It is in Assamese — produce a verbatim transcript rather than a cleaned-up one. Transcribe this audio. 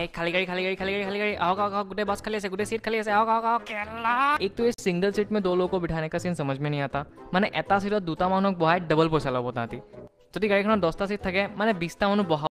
খালী গাড়ী খালী গাড়ী খালী গাড়ী খালী গাড়ী आहोग आहोग आहोग गोटे बस खाली है गोटे सीट खाली है आहोग आहोग आहोग केला। एक तो ये सिंगल सीट में दो लोगों को बिठाने का सीन समझ में नहीं आता माने এটা सीटत দুটা মানুহক বহাই डबल पैसा लब ताती যদি গাড়ীখনত দহটা सीट থাকে माने বিশটা মানুহ বহা